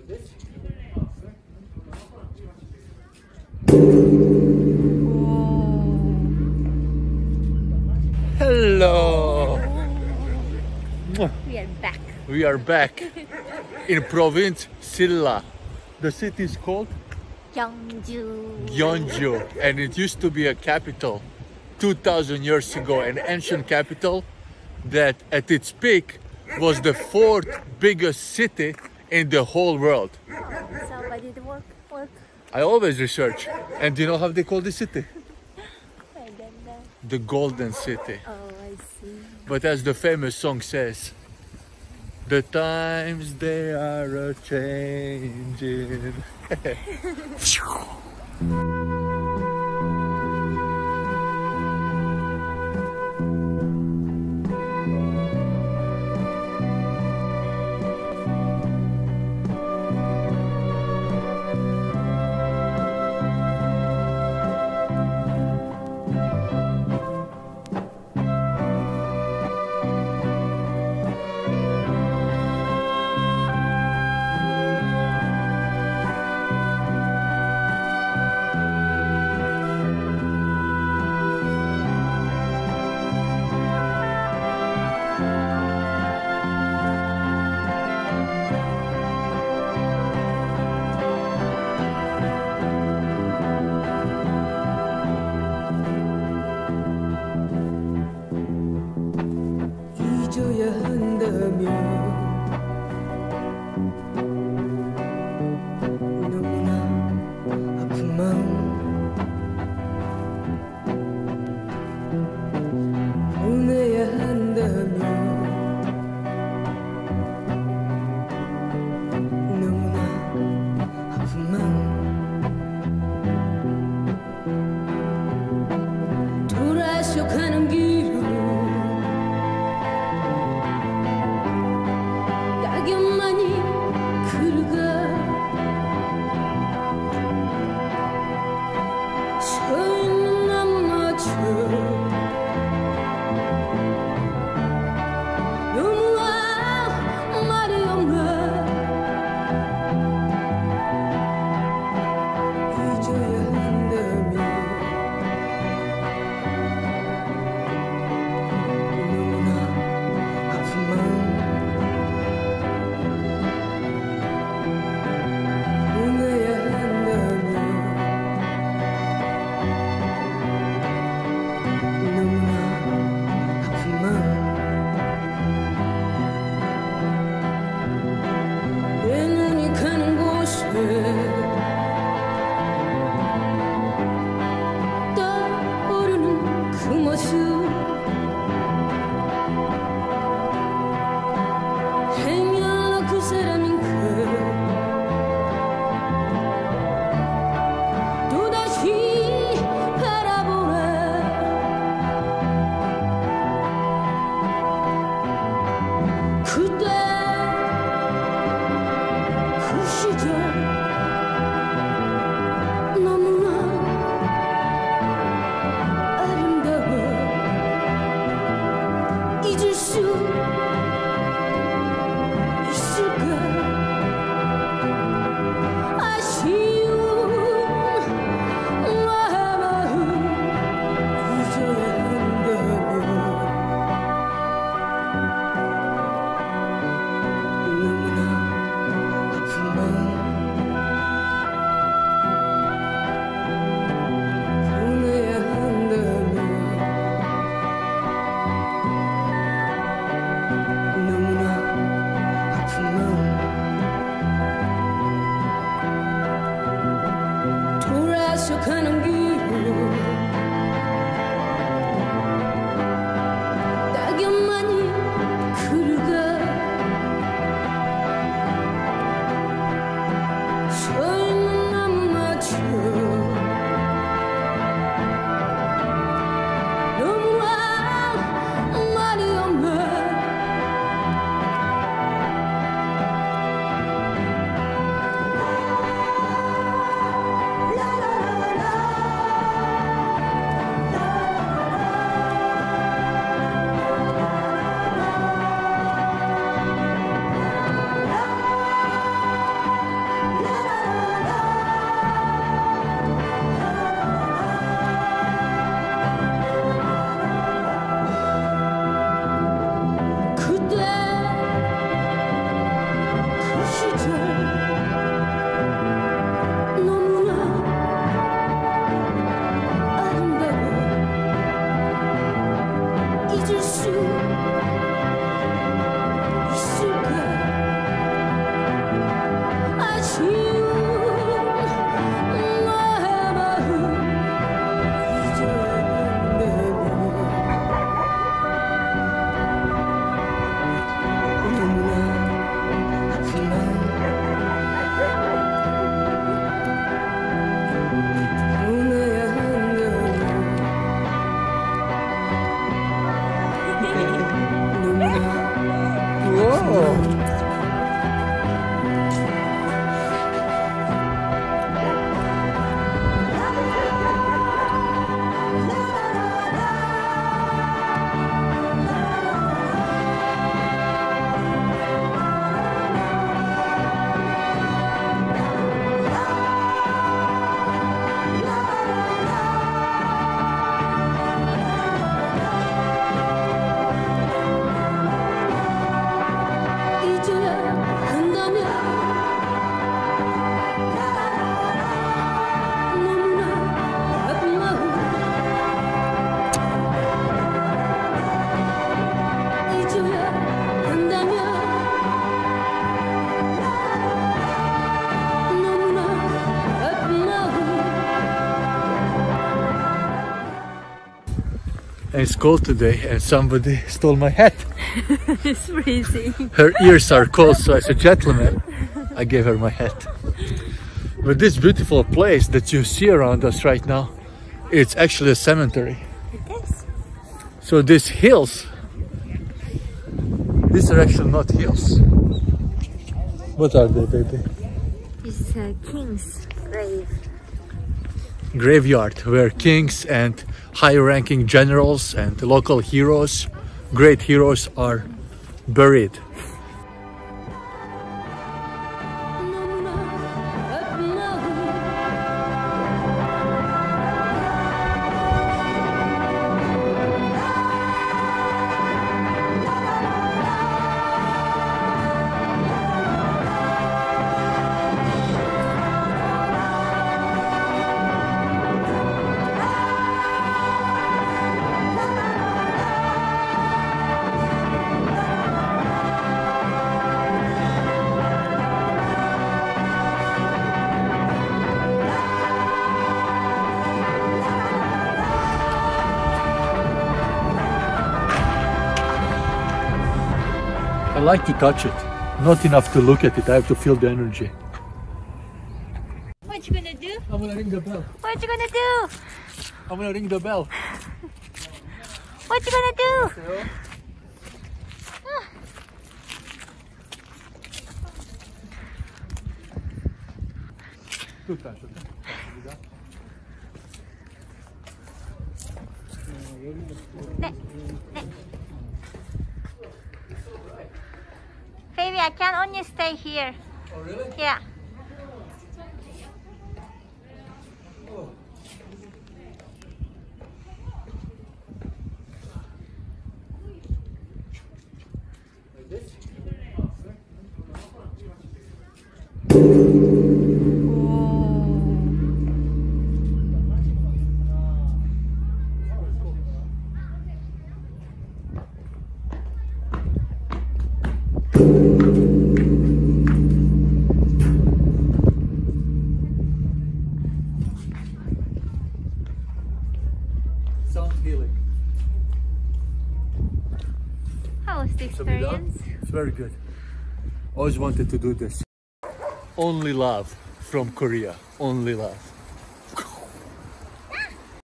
Hello! We are back. We are back in province Silla. The city is called Gyeongju. Gyeongju, and it used to be a capital 2000 years ago, an ancient capital that at its peak was the fourth biggest city in the whole world. So why did it work? I always research. And do you know how they call this city? I don't know. The Golden City. Oh, I see. But as the famous song says, the times they are a-changing. 잊어야 한다면 너무나 아픈 마음 보내야 한다면 너무나 아픈 마음 돌아서 가는 길로 낙엽만이 그르가 서 있는 나무마저 너무나 말이 없나 잊어야 한다면 너무나 아픈 마음 떠오르는 그 모습 행여 그 사람인가 또다시 바라보나 그때 그 시절 너무나 아름다워 잊을 수 있을까 아쉬운 마음 잊어야 한다면 너무나 아픈 마음 And it's cold today, and somebody stole my hat. It's freezing. Her ears are cold, so as a gentleman, I gave her my hat. But this beautiful place that you see around us right now, it's actually a cemetery. It is. So these hills, these are actually not hills. What are they, baby? It's a king's grave. Graveyard where kings and high-ranking generals and local heroes, great heroes, are buried. I like to touch it, not enough to look at it. I have to feel the energy. What you gonna do? I'm gonna ring the bell. What you gonna do? I'm gonna ring the bell. What you gonna do? Baby, I can only stay here. Oh, really? Yeah. Like this? Sound healing. How was the experience? It's very good. Always wanted to do this. Only love from Korea. Only love.